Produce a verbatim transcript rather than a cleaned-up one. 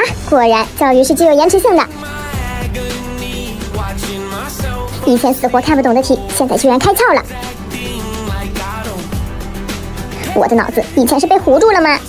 果然教育是具有延迟性的。以前死活看不懂的题，现在居然开窍了。我的脑子以前是被糊住了吗？